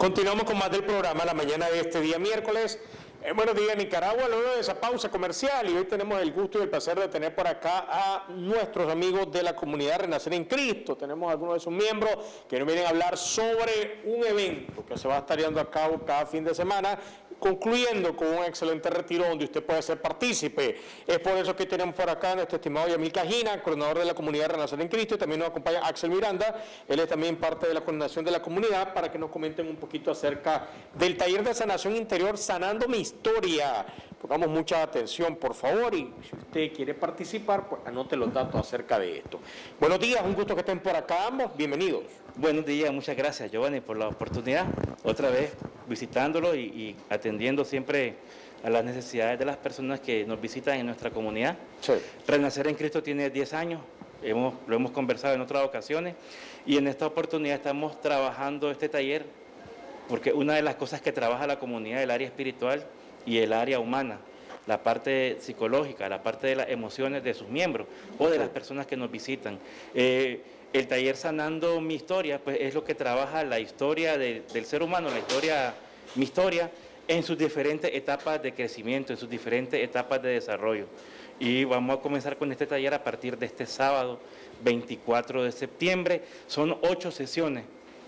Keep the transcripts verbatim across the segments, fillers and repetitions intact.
Continuamos con más del programa la mañana de este día miércoles. Eh, buenos días, Nicaragua, luego de esa pausa comercial, y hoy tenemos el gusto y el placer de tener por acá a nuestros amigos de la comunidad Renacer en Cristo. Tenemos algunos de sus miembros que nos vienen a hablar sobre un evento que se va a estar llevando a cabo cada fin de semana, concluyendo con un excelente retiro donde usted puede ser partícipe. Es por eso que tenemos por acá a nuestro estimado Yamil Cajina, coordinador de la comunidad Renacer en Cristo, y también nos acompaña Axel Miranda, él es también parte de la coordinación de la comunidad, para que nos comenten un poquito acerca del taller de sanación interior Sanando mi Historia. Pongamos mucha atención, por favor, y si usted quiere participar, pues anote los datos acerca de esto. Buenos días, un gusto que estén por acá ambos, bienvenidos. Buenos días, muchas gracias, Giovanni, por la oportunidad, otra vez visitándolo y, y atendiendo siempre a las necesidades de las personas que nos visitan en nuestra comunidad. Sí. Renacer en Cristo tiene diez años, hemos, lo hemos conversado en otras ocasiones, y en esta oportunidad estamos trabajando este taller, porque una de las cosas que trabaja la comunidad es el área espiritual y el área humana, la parte psicológica, la parte de las emociones de sus miembros o de las personas que nos visitan. Eh, el taller Sanando mi Historia, pues es lo que trabaja la historia de, del ser humano, la historia, mi historia, en sus diferentes etapas de crecimiento, en sus diferentes etapas de desarrollo. Y vamos a comenzar con este taller a partir de este sábado, veinticuatro de septiembre. Son ocho sesiones,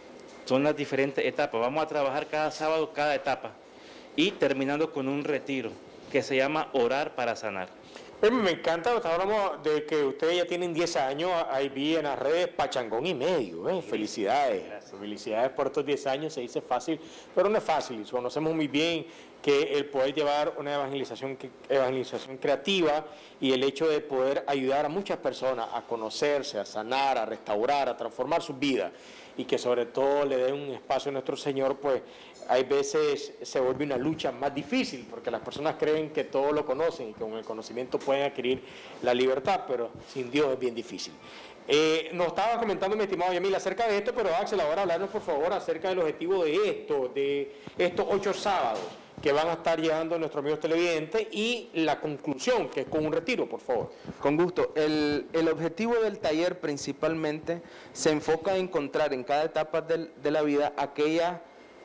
son las diferentes etapas. Vamos a trabajar cada sábado, cada etapa, y terminando con un retiro que se llama Orar para Sanar. Me encanta, hablamos de que ustedes ya tienen diez años, ahí vi en las redes pachangón y medio, ¿eh? Felicidades, Gracias. Felicidades por estos diez años, se dice fácil, pero no es fácil, conocemos muy bien que el poder llevar una evangelización, evangelización creativa y el hecho de poder ayudar a muchas personas a conocerse, a sanar, a restaurar, a transformar sus vidas, y que sobre todo le den un espacio a nuestro Señor, pues hay veces se vuelve una lucha más difícil, porque las personas creen que todo lo conocen y con el conocimiento pueden adquirir la libertad, pero sin Dios es bien difícil. Eh, nos estaba comentando mi estimado Yamil acerca de esto, pero Axel, ahora hablarnos por favor acerca del objetivo de esto, de estos ocho sábados que van a estar llevando nuestros amigos televidentes, y la conclusión, que es con un retiro, por favor. Con gusto. El, el objetivo del taller principalmente se enfoca en encontrar en cada etapa del, de la vida aquella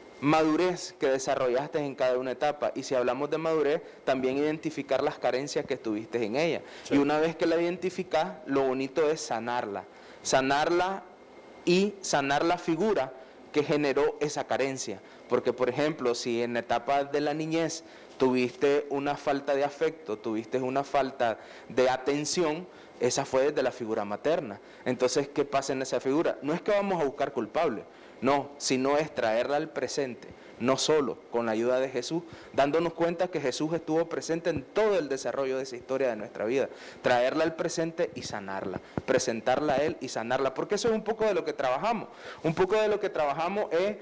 madurez que desarrollaste en cada una etapa, y si hablamos de madurez, también identificar las carencias que tuviste en ella. Sí. Y una vez que la identificas, lo bonito es sanarla, sanarla y sanar la figura que generó esa carencia. Porque, por ejemplo, si en la etapa de la niñez tuviste una falta de afecto, tuviste una falta de atención, esa fue desde la figura materna. Entonces, ¿qué pasa en esa figura? No es que vamos a buscar culpables, no, sino es traerla al presente, no solo con la ayuda de Jesús, dándonos cuenta que Jesús estuvo presente en todo el desarrollo de esa historia de nuestra vida, traerla al presente y sanarla, presentarla a Él y sanarla, porque eso es un poco de lo que trabajamos. Un poco de lo que trabajamos es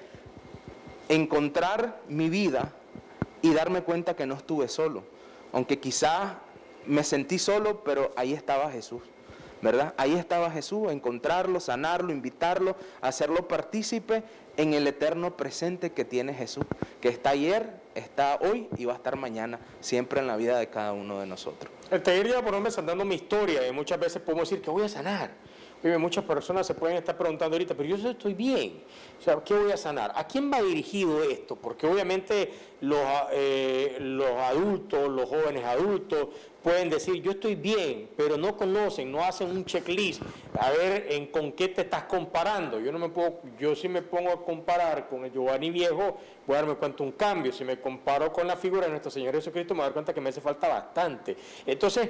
encontrar mi vida y darme cuenta que no estuve solo, aunque quizás me sentí solo, pero ahí estaba Jesús, ¿verdad? Ahí estaba Jesús, encontrarlo, sanarlo, invitarlo, hacerlo partícipe en el eterno presente que tiene Jesús, que está ayer, está hoy y va a estar mañana, siempre en la vida de cada uno de nosotros. El taller lleva por nombre Sanando mi Historia, y muchas veces podemos decir que voy a sanar. Oye, muchas personas se pueden estar preguntando ahorita, pero yo estoy bien, o sea, ¿qué voy a sanar? ¿A quién va dirigido esto? Porque obviamente los, eh, los adultos, los jóvenes adultos, pueden decir, yo estoy bien, pero no conocen, no hacen un checklist, a ver en con qué te estás comparando. Yo no me puedo, yo si me pongo a comparar con el Giovanni viejo, voy a darme cuenta un cambio. Si me comparo con la figura de nuestro Señor Jesucristo, me voy a dar cuenta que me hace falta bastante. Entonces,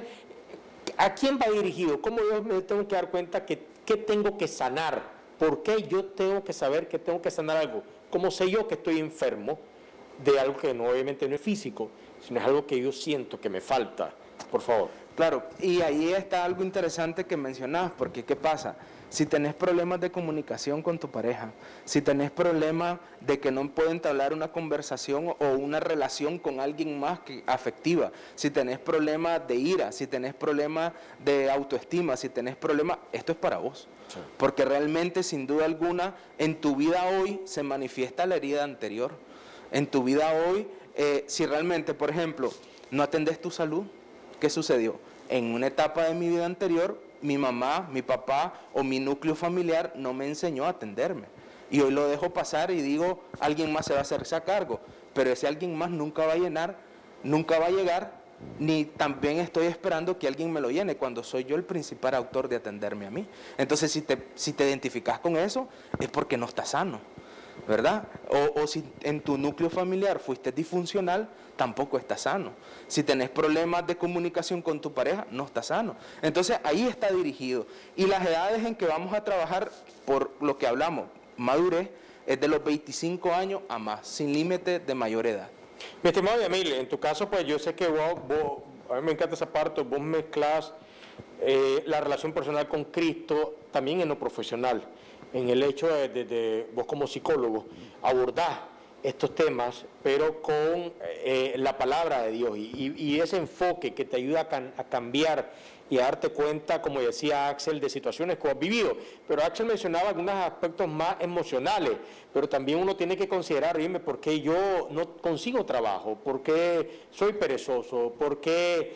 ¿a quién va dirigido? ¿Cómo yo me tengo que dar cuenta que qué tengo que sanar? ¿Por qué yo tengo que saber que tengo que sanar algo? ¿Cómo sé yo que estoy enfermo de algo que no, obviamente no es físico, sino es algo que yo siento que me falta? Por favor. Claro, y ahí está algo interesante que mencionabas, porque ¿qué pasa? Si tenés problemas de comunicación con tu pareja, si tenés problemas de que no pueden entablar una conversación o una relación con alguien más que afectiva, si tenés problemas de ira, si tenés problemas de autoestima, si tenés problemas, esto es para vos. Sí. Porque realmente, sin duda alguna, en tu vida hoy se manifiesta la herida anterior. En tu vida hoy, eh, si realmente, por ejemplo, no atendés tu salud, ¿qué sucedió? En una etapa de mi vida anterior, mi mamá, mi papá o mi núcleo familiar no me enseñó a atenderme. y hoy lo dejo pasar y digo, alguien más se va a hacerse a cargo, pero ese alguien más nunca va a llenar, nunca va a llegar, ni también estoy esperando que alguien me lo llene cuando soy yo el principal autor de atenderme a mí. Entonces, si te, si te identificas con eso, es porque no estás sano, ¿verdad? O, o si en tu núcleo familiar fuiste disfuncional, tampoco estás sano. Si tenés problemas de comunicación con tu pareja, no estás sano. Entonces, ahí está dirigido. Y las edades en que vamos a trabajar, por lo que hablamos, madurez, es de los veinticinco años a más, sin límite de mayor edad. Mi estimado Yamil, en tu caso, pues yo sé que vos, vos a mí me encanta esa parte, vos mezclas eh, la relación personal con Cristo también en lo profesional, en el hecho de, de, de vos como psicólogo abordás estos temas, pero con eh, la palabra de Dios y, y ese enfoque que te ayuda a, can, a cambiar y a darte cuenta, como decía Axel, de situaciones que has vivido. Pero Axel mencionaba algunos aspectos más emocionales, pero también uno tiene que considerar, dime, ¿por qué yo no consigo trabajo? ¿Por qué soy perezoso? ¿Por qué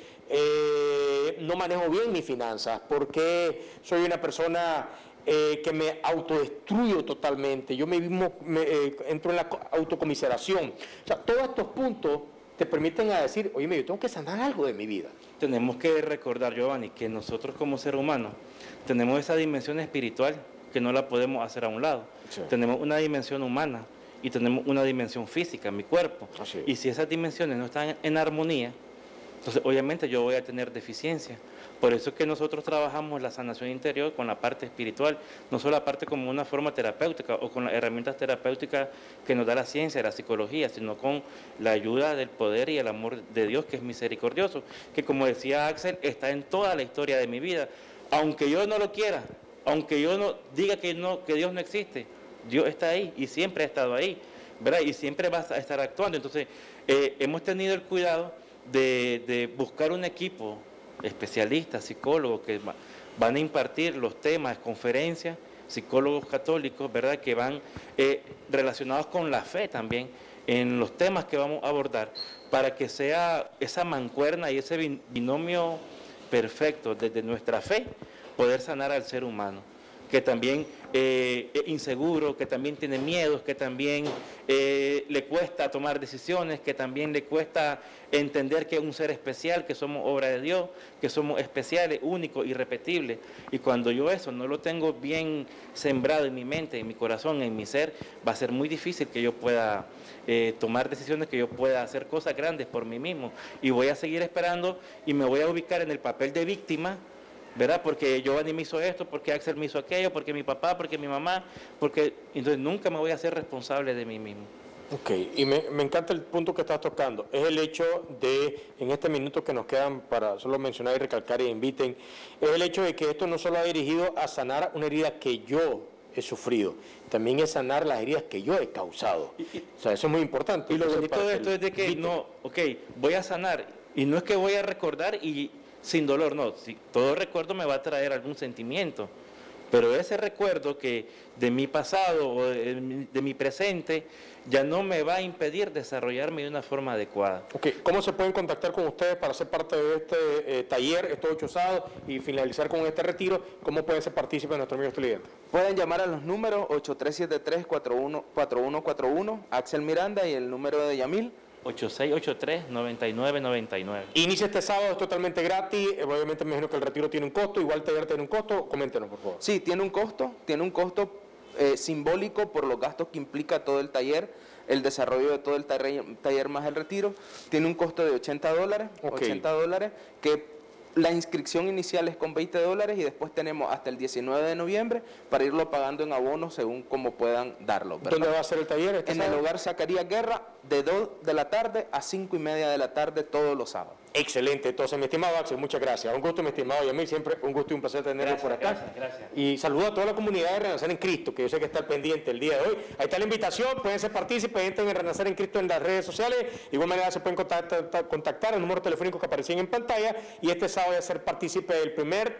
eh, no manejo bien mis finanzas? ¿Por qué soy una persona eh, que me autodestruyo totalmente? Yo me, mismo, me eh, entro en la autocomiseración. O sea, todos estos puntos te permiten a decir, oye, yo tengo que sanar algo de mi vida. Tenemos que recordar, Giovanni, que nosotros como seres humanos tenemos esa dimensión espiritual que no la podemos hacer a un lado. Sí. Tenemos una dimensión humana y tenemos una dimensión física, mi cuerpo. Así. Y si esas dimensiones no están en armonía, entonces obviamente yo voy a tener deficiencia. Por eso es que nosotros trabajamos la sanación interior con la parte espiritual, no solo la parte como una forma terapéutica o con las herramientas terapéuticas que nos da la ciencia, la psicología, sino con la ayuda del poder y el amor de Dios, que es misericordioso, que como decía Axel, está en toda la historia de mi vida. Aunque yo no lo quiera, aunque yo no diga que, no, que Dios no existe, Dios está ahí y siempre ha estado ahí, ¿verdad? Y siempre va a estar actuando. Entonces, eh, hemos tenido el cuidado de, de buscar un equipo especialistas, psicólogos que van a impartir los temas, conferencias, psicólogos católicos, ¿verdad?, que van eh, relacionados con la fe también en los temas que vamos a abordar, para que sea esa mancuerna y ese binomio perfecto desde nuestra fe, poder sanar al ser humano, que también eh, es inseguro, que también tiene miedos, que también eh, le cuesta tomar decisiones, que también le cuesta entender que es un ser especial, que somos obra de Dios, que somos especiales, únicos, irrepetibles. Y cuando yo eso no lo tengo bien sembrado en mi mente, en mi corazón, en mi ser, va a ser muy difícil que yo pueda eh, tomar decisiones, que yo pueda hacer cosas grandes por mí mismo. Y voy a seguir esperando y me voy a ubicar en el papel de víctima, ¿verdad? Porque Giovanni me hizo esto, porque Axel me hizo aquello, porque mi papá, porque mi mamá, porque entonces nunca me voy a hacer responsable de mí mismo. Ok, y me, me encanta el punto que estás tocando, es el hecho de, en este minuto que nos quedan para solo mencionar y recalcar y inviten, es el hecho de que esto no solo ha dirigido a sanar una herida que yo he sufrido, también es sanar las heridas que yo he causado. O sea, eso es muy importante. Y lo bonito de esto el, es de que, no, ok, voy a sanar, y no es que voy a recordar y sin dolor, no, si, todo recuerdo me va a traer algún sentimiento, pero ese recuerdo que de mi pasado o de, de mi presente ya no me va a impedir desarrollarme de una forma adecuada. Ok, ¿cómo se pueden contactar con ustedes para ser parte de este eh, taller, estos ocho sábados, y finalizar con este retiro? ¿Cómo pueden ser partícipes de nuestro amigo estudiante? Pueden llamar a los números ocho tres siete tres, cuatro uno cuatro uno, Axel Miranda, y el número de Yamil, ocho seis ocho tres, nueve nueve nueve nueve. Inicia este sábado, es totalmente gratis. Eh, obviamente me imagino que el retiro tiene un costo, igual el taller tiene un costo. Coméntenos, por favor. Sí, tiene un costo, tiene un costo eh, simbólico por los gastos que implica todo el taller, el desarrollo de todo el taller, taller más el retiro. Tiene un costo de ochenta dólares, okay. ochenta dólares, que la inscripción inicial es con veinte dólares y después tenemos hasta el diecinueve de noviembre para irlo pagando en abonos según como puedan darlo, ¿verdad? ¿Dónde va a ser el taller? Este en sábado? el Hogar Zacarías Guerra, de dos de la tarde a cinco y media de la tarde todos los sábados. Excelente. Entonces, mi estimado Axel, muchas gracias. Un gusto, mi estimado Yamil, siempre un gusto y un placer tenerlo por acá. Gracias, gracias. Y saludo a toda la comunidad de Renacer en Cristo, que yo sé que está al pendiente el día de hoy. Ahí está la invitación, pueden ser partícipes, entren en Renacer en Cristo en las redes sociales. De igual manera se pueden contactar, contactar el número telefónico que aparecen en pantalla, y este sábado voy a ser partícipe del primer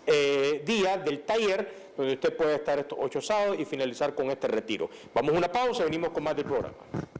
eh, día del taller, donde usted puede estar estos ocho sábados y finalizar con este retiro. Vamos a una pausa, venimos con más del programa.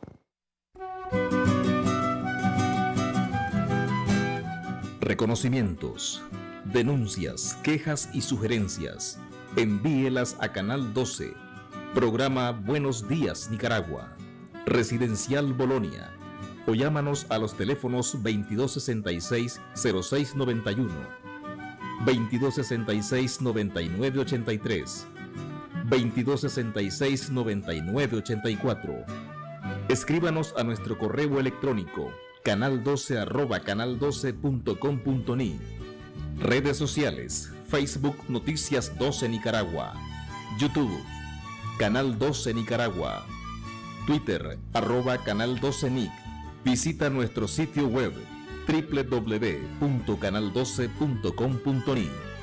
Reconocimientos, denuncias, quejas y sugerencias. Envíelas a Canal doce, Programa Buenos Días Nicaragua, Residencial Bolonia, o llámanos a los teléfonos veintidós sesenta y seis, cero seis noventa y uno, veintidós sesenta y seis, noventa y nueve ochenta y tres, veintidós sesenta y seis, noventa y nueve ochenta y cuatro. Escríbanos a nuestro correo electrónico canal doce arroba canal doce punto com punto ni. Redes sociales: Facebook Noticias doce Nicaragua, YouTube Canal doce Nicaragua, Twitter arroba Canal doce Nic. Visita nuestro sitio web doble u doble u doble u punto canal doce punto com punto ni.